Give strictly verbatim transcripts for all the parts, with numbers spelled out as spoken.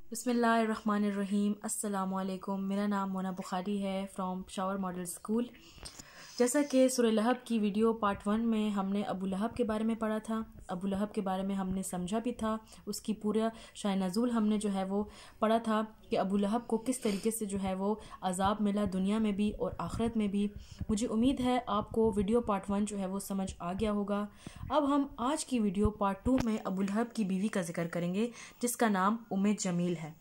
बिस्मिल्लाहिर्रहमानिर्रहीम। अस्सलामु अलैकुम। मेरा नाम मोना बुखारी है फ्रॉम पेशावर मॉडल स्कूल। जैसा कि सूरह लहब की वीडियो पार्ट वन में हमने अबू लहब के बारे में पढ़ा था, अबू लहब के बारे में हमने समझा भी था, उसकी पूरा शान नज़ूल हमने जो है वो पढ़ा था कि अबू लहब को किस तरीके से जो है वो अज़ाब मिला दुनिया में भी और आखिरत में भी। मुझे उम्मीद है आपको वीडियो पार्ट वन जो है वो समझ आ गया होगा। अब हम आज की वीडियो पार्ट टू में अबू लहब की बीवी का जिक्र करेंगे जिसका नाम उम्मे जमील है।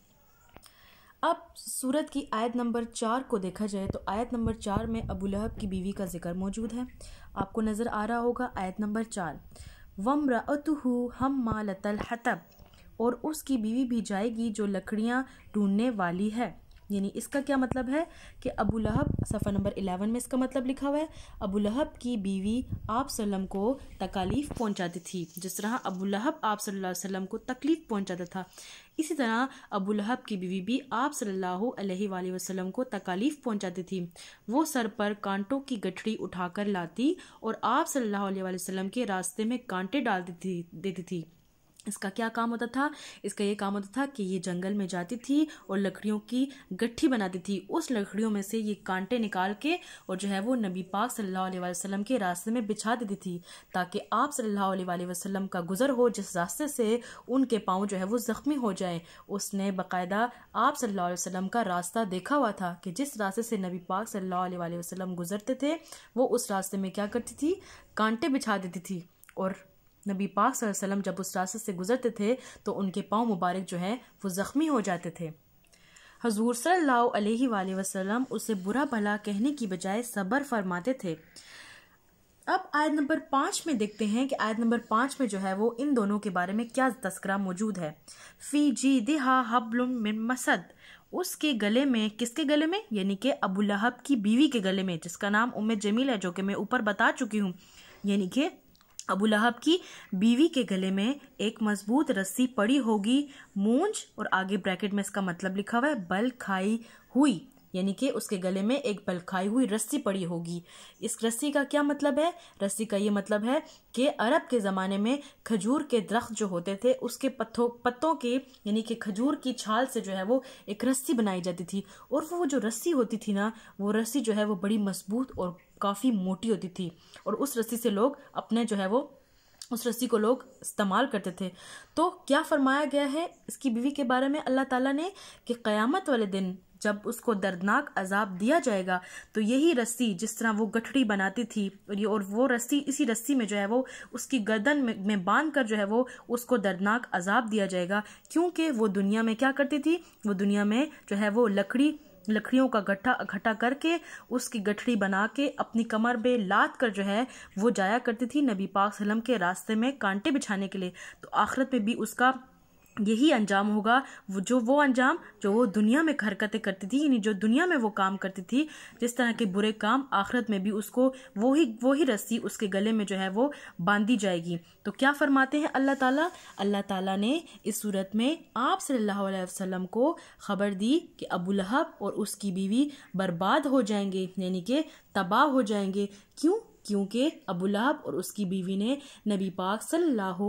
अब सूरत की आयत नंबर चार को देखा जाए तो आयत नंबर चार में अबू लहब की बीवी का जिक्र मौजूद है। आपको नज़र आ रहा होगा आयत नंबर चार, वम्रअतुहु हम्मालतल हतब, और उसकी बीवी भी जाएगी जो लकड़ियाँ ढूंढने वाली है। यानी इसका क्या मतलब है कि अबू लहब, सफ़ा नंबर इलेवन में इसका मतलब लिखा हुआ है, अबू लहब की बीवी आप सल्लम को तकालीफ पहुंचाती थी। जिस तरह अबू लहब आप सल्लल्लाहु अलैहि वसल्लम को तकलीफ़ पहुंचाता था, इसी तरह अबू लहब की बीवी भी आप सल्लल्लाहु अलैहि वसल्लम को तकालीफ पहुंचाती थी। वो सर पर कांटों की गठरी उठाकर लाती और आप सल्लल्लाहु अलैहि वसल्लम के रास्ते में कांटे डाल देती देती थी। इसका क्या काम होता था? इसका ये काम होता था कि ये जंगल में जाती थी और लकड़ियों की गट्ठी बनाती थी। उस लकड़ियों में से ये कांटे निकाल के और जो है वो नबी पाक सल्लल्लाहु अलैहि वसल्लम के रास्ते में बिछा देती थी ताकि आप सल्लल्लाहु अलैहि वसल्लम का गुजर हो जिस रास्ते से उनके पाँव जो है वो ज़ख्मी हो जाए। उसने बाकायदा आप सल्लल्लाहु अलैहि वसल्लम का रास्ता देखा हुआ था कि जिस रास्ते से नबी पाक सल्लल्लाहु अलैहि वसल्लम गुजरते थे वो उस रास्ते में क्या करती थी? कांटे बिछा देती थी। और नबी पाक सल्लल्लाहु अलैहि वसल्लम जब उस रास्ते से गुजरते थे तो उनके पाँव मुबारक जो है वो ज़ख्मी हो जाते थे। हजूर सल्लल्लाहु अलैहि वसल्लम उसे बुरा भला कहने की बजाय सब्र फरमाते थे। अब आयत नंबर पाँच में देखते हैं कि आयत नंबर पाँच में जो है वो इन दोनों के बारे में क्या तस्करा मौजूद है। फ़ी जीदिहा हब्लुम मिन मसद, उसके गले में, किसके गले में? यानी कि अबू लहब की बीवी के गले में, जिसका नाम उम्मे जमील है, जो कि मैं ऊपर बता चुकी हूँ। यानी कि अबू लहब की बीवी के गले में एक मजबूत रस्सी पड़ी होगी, मूंज, और आगे ब्रैकेट में इसका मतलब लिखा हुआ है बल खाई हुई, यानी कि उसके गले में एक बल खाई हुई रस्सी पड़ी होगी। इस रस्सी का क्या मतलब है? रस्सी का ये मतलब है कि अरब के ज़माने में खजूर के दरख्त जो होते थे उसके पत्तों पत्तों के यानी कि खजूर की छाल से जो है वो एक रस्सी बनाई जाती थी, और वो जो रस्सी होती थी ना, वो रस्सी जो है वो बड़ी मजबूत और काफ़ी मोटी होती थी, और उस रस्सी से लोग अपने जो है वो उस रस्सी को लोग इस्तेमाल करते थे। तो क्या फरमाया गया है इसकी बीवी के बारे में अल्लाह ताला ने कि क़यामत वाले दिन जब उसको दर्दनाक अजाब दिया जाएगा तो यही रस्सी, जिस तरह वो गठड़ी बनाती थी और ये और वो रस्सी, इसी रस्सी में जो है वो उसकी गर्दन में, में बांध कर जो है वो उसको दर्दनाक अजाब दिया जाएगा, क्योंकि वो दुनिया में क्या करती थी? वो दुनिया में जो है वो लकड़ी लकड़ियों का गट्ठा इकट्ठा करके उसकी गठड़ी बना के अपनी कमर पे लाद कर जो है वो जाया करती थी नबी पाक सल्लम के रास्ते में कांटे बिछाने के लिए। तो आखिरत में भी उसका यही अंजाम होगा, वो जो वो अंजाम जो वो दुनिया में हरकतें करती थी, यानी जो दुनिया में वो काम करती थी, जिस तरह के बुरे काम, आखिरत में भी उसको वही वही रस्सी उसके गले में जो है वो बांधी जाएगी। तो क्या फरमाते हैं अल्लाह ताला? अल्लाह ताला ने इस सूरत में आप सल्लल्लाहु अलैहि वसल्लम को खबर दी कि अबू लहब और उसकी बीवी बर्बाद हो जाएंगे, यानी कि तबाह हो जाएंगे। क्यों? क्योंकि अबू लहब और उसकी बीवी ने नबी पाक सल्लल्लाहु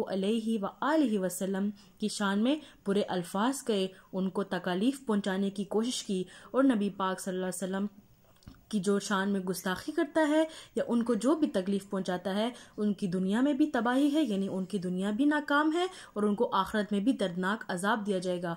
अलैहि वसल्लम की शान में बुरे अल्फाज कहे, उनको तकालीफ पहुंचाने की कोशिश की, और नबी पाक सल्लल्लाहु अलैहि वसल्लम की जो शान में गुस्ताखी करता है या उनको जो भी तकलीफ पहुंचाता है, उनकी दुनिया में भी तबाही है, यानी उनकी दुनिया भी नाकाम है और उनको आखिरत में भी दर्दनाक अजाब दिया जाएगा।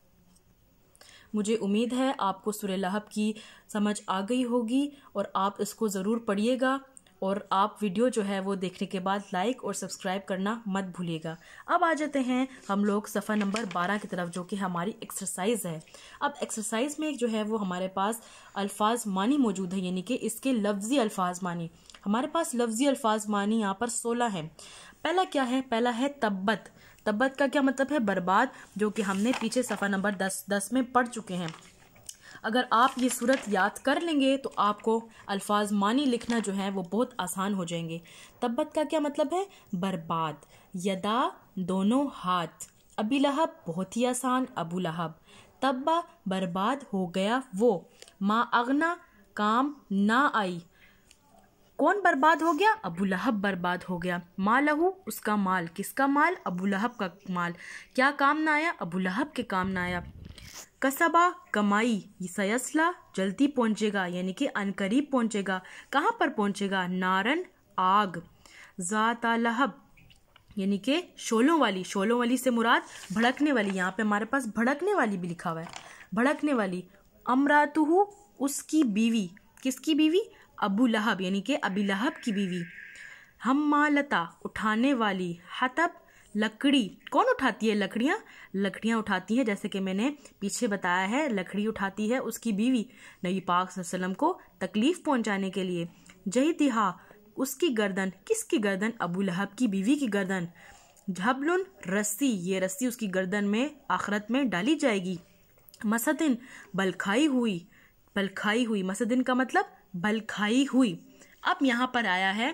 मुझे उम्मीद है आपको सूरह लहब की समझ आ गई होगी और आप इसको ज़रूर पढ़िएगा, और आप वीडियो जो है वो देखने के बाद लाइक और सब्सक्राइब करना मत भूलिएगा। अब आ जाते हैं हम लोग सफ़ा नंबर बारह की तरफ, जो कि हमारी एक्सरसाइज है। अब एक्सरसाइज में जो है वो हमारे पास अल्फाज मानी मौजूद है, यानी कि इसके लफ्ज़ी अल्फाज मानी। हमारे पास लफ्ज़ी अल्फाज मानी यहाँ पर सोलह हैं। पहला क्या है? पहला है तब्बत। तब्बत का क्या मतलब है? बर्बाद, जो कि हमने पीछे सफ़ा नंबर दस दस में पढ़ चुके हैं। अगर आप ये सूरत याद कर लेंगे तो आपको अल्फाज मानी लिखना जो है वो बहुत आसान हो जाएंगे। तब्बत का क्या मतलब है? बर्बाद। यदा, दोनों हाथ। अबी लहब, बहुत ही आसान, अबू लहब। तब्बा, बर्बाद हो गया वो। मा अगना, काम ना आई। कौन बर्बाद हो गया? अबू लहब बर्बाद हो गया। मालहू, उसका माल। किसका माल? अबू लहब का माल। क्या काम ना आया? अबू लहब के काम ना आया। कसबा कमाई, सयसला जल्दी पहुंचेगा यानी कि अनकरीब पहुंचेगा। कहाँ पर पहुंचेगा? नारन आग। ज़ाता लहब यानी कि शोलों वाली, शोलों वाली से मुराद भड़कने वाली, यहाँ पे हमारे पास भड़कने वाली भी लिखा हुआ है, भड़कने वाली। अमरातुहु उसकी बीवी, किसकी बीवी? अबू लहब यानी कि अबी लहब की बीवी। हम्मालता उठाने वाली, हतब लकड़ी, कौन उठाती है? लकड़ियाँ, लकड़ियाँ उठाती है, जैसे कि मैंने पीछे बताया है, लकड़ी उठाती है उसकी बीवी नबी पाक सल्लल्लाहु अलैहि वसल्लम को तकलीफ पहुंचाने के लिए। जहीतिहा उसकी गर्दन, किसकी गर्दन? अबू लहब की बीवी की गर्दन। झबलुन रस्सी, ये रस्सी उसकी गर्दन में आखिरत में डाली जाएगी। मसदिन बलखाई हुई, बलखाई हुई, मसदिन का मतलब बलखाई हुई। अब यहाँ पर आया है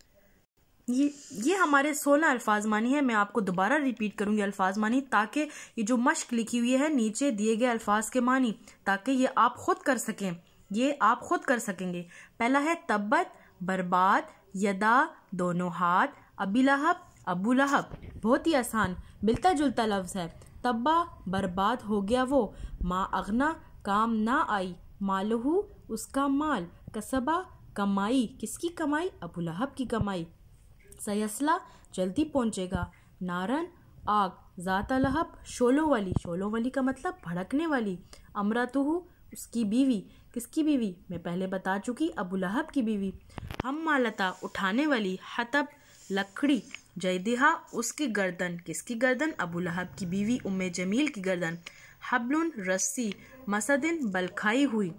ये ये हमारे सोलह अल्फाज मानी है। मैं आपको दोबारा रिपीट करूंगी अल्फाज मानी, ताकि ये जो मश्क लिखी हुई है नीचे दिए गए अल्फाज के मानी, ताकि ये आप खुद कर सकें, ये आप खुद कर सकेंगे। पहला है तब्बत बर्बाद, यदा दोनों हाथ, अबी लहब अबू लहब, बहुत ही आसान मिलता जुलता लफ्ज है। तब्बा बर्बाद हो गया वो, मा अगना काम ना आई, मालहू उसका माल, कसबा कमाई, किसकी कमाई? अबू लहब की कमाई। सयसला जल्दी पहुंचेगा, नारन आग, ज़ाता लहब शोलों वाली, शोलों वाली का मतलब भड़कने वाली। अमरातुहु उसकी बीवी, किसकी बीवी? मैं पहले बता चुकी, अबू लहब की बीवी। हम्मालता उठाने वाली, हतब लकड़ी, जयदिहा उसकी गर्दन, किसकी गर्दन? अबू लहब की बीवी उम्मे जमील की गर्दन। हबलुन रस्सी, मसदिन बलखाई हुई।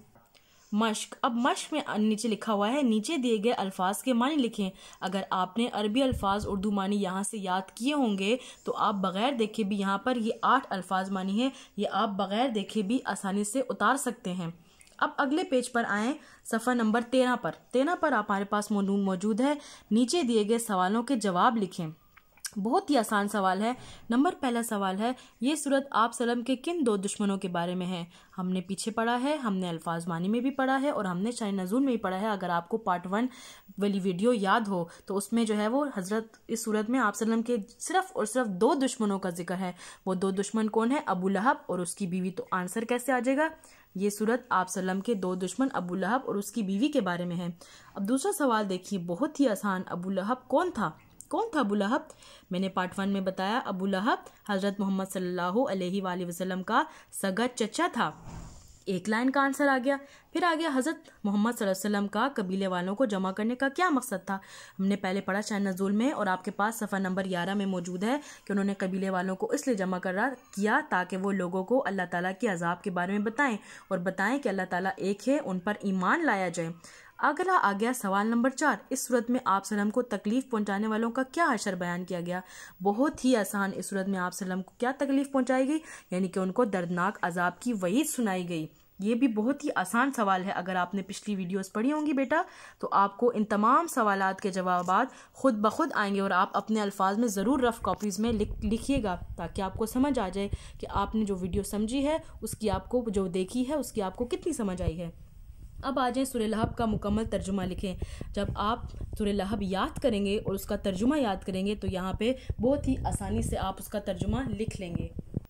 मश्क, अब मश्क में नीचे लिखा हुआ है, नीचे दिए गए अल्फाज के मानी लिखें। अगर आपने अरबी अल्फाज उर्दू मानी यहाँ से याद किए होंगे तो आप बगैर देखे भी, यहाँ पर ये आठ अल्फाज मानी है, ये आप बगैर देखे भी आसानी से उतार सकते हैं। अब अगले पेज पर आएँ, सफ़ा नंबर तेरह पर। तेरह पर आप हमारे पास मौजूद है, नीचे दिए गए सवालों के जवाब लिखें। बहुत ही आसान सवाल है। नंबर पहला सवाल है, ये सूरत आप सल्लम के किन दो दुश्मनों के बारे में है? हमने पीछे पढ़ा है, हमने अल्फाज मानी में भी पढ़ा है और हमने शान नज़ूल में भी पढ़ा है। अगर आपको पार्ट वन वाली वीडियो याद हो तो उसमें जो है वो हजरत इस सूरत में आप सल्लम के सिर्फ और सिर्फ दो दुश्मनों का जिक्र है। वो दो दुश्मन कौन है? अबू लहब और उसकी बीवी। तो आंसर कैसे आ जाएगा? ये सूरत आप सल्लम के दो दुश्मन अबू लहब और उसकी बीवी के बारे में है। अब दूसरा सवाल देखिए, बहुत ही आसान। अबू लहब कौन था? कौन था अबू लहब? मैंने पार्ट वन में बताया, अबू लहब हजरत मोहम्मद सल्लल्लाहु अलैहि वसल्लम का सगा चचा था। एक लाइन का आंसर आ गया। फिर आ गया, हजरत मोहम्मद सल्लल्लाहु अलैहि वसल्लम का कबीले वालों को जमा करने का क्या मकसद था? हमने पहले पढ़ा शान नज़ूल में, और आपके पास सफ़ा नंबर ग्यारह में मौजूद है कि उन्होंने कबीले वालों को इसलिए जमा करा किया ताकि वो लोगों को अल्लाह ताला के अजाब के बारे में बताएं और बताएं कि अल्लाह ताला एक है, उन पर ईमान लाया जाए। अगला आ गया सवाल नंबर चार, इस सूरत में आप सल्लम को तकलीफ पहुंचाने वालों का क्या हशर बयान किया गया? बहुत ही आसान। इस सूरत में आप सल्लम को क्या तकलीफ पहुंचाई गई? यानी कि उनको दर्दनाक अजाब की वईद सुनाई गई। ये भी बहुत ही आसान सवाल है। अगर आपने पिछली वीडियोस पढ़ी होंगी बेटा तो आपको इन तमाम सवालात के जवाबात खुद ब खुद आएंगे और आप अपने अल्फाज में ज़रूर रफ कॉपीज़ में लिख लिखिएगा ताकि आपको समझ आ जाए कि आपने जो वीडियो समझी है उसकी आपको, जो देखी है उसकी आपको कितनी समझ आई है। अब आ जाए, सूरह लहब का मुकम्मल तर्जुमा लिखें। जब आप सूरह लहब याद करेंगे और उसका तर्जुमा याद करेंगे तो यहाँ पे बहुत ही आसानी से आप उसका तर्जुमा लिख लेंगे।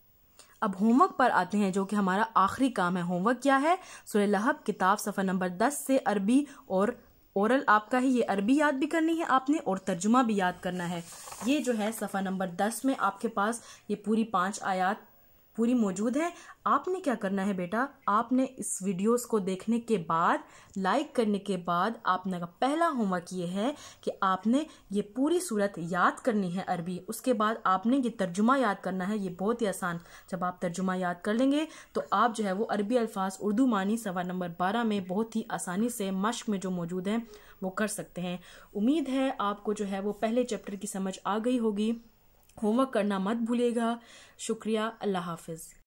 अब होमवर्क पर आते हैं, जो कि हमारा आखिरी काम है। होमवर्क क्या है? सूरह लहब किताब सफ़ा नंबर दस से अरबी और ओरल आपका ही, ये अरबी याद भी करनी है आपने और तर्जुमा भी याद करना है। ये जो है सफ़ा नंबर दस में आपके पास ये पूरी पाँच आयात पूरी मौजूद है। आपने क्या करना है बेटा, आपने इस वीडियोस को देखने के बाद, लाइक करने के बाद, आपने का पहला होमवर्क ये है कि आपने ये पूरी सूरत याद करनी है अरबी। उसके बाद आपने ये तर्जुमा याद करना है। ये बहुत ही आसान। जब आप तर्जुमा याद कर लेंगे तो आप जो है वो अरबी अल्फाज उर्दू मानी सवा नंबर बारह में बहुत ही आसानी से मश्क में जो मौजूद हैं वो कर सकते हैं। उम्मीद है आपको जो है वो पहले चैप्टर की समझ आ गई होगी। होमवर्क करना मत भूलिएगा। शुक्रिया। अल्लाह हाफिज़।